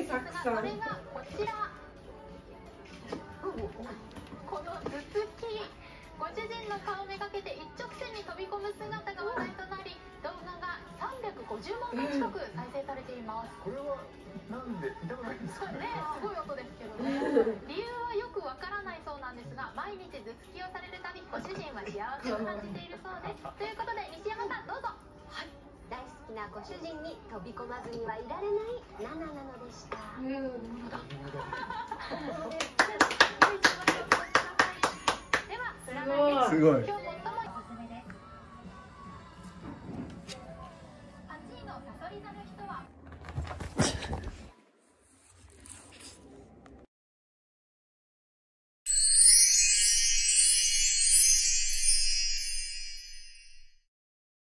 ですが、それがこちら。この頭突き、ご主人の顔めがけて一直線に飛び込む姿が話題となり、動画が350万回近く再生されています。 これはなんで痛くないんですかね。 すごい音ですけどね。理由はよくわからないそうなんですが、毎日頭突きをされるたびご主人は幸せを感じているそうです。ということで西山さんどうぞ。はい。 大好きなご主人に飛び込まずにはいられないナナなのでした。 では占いです。 すごい。 今日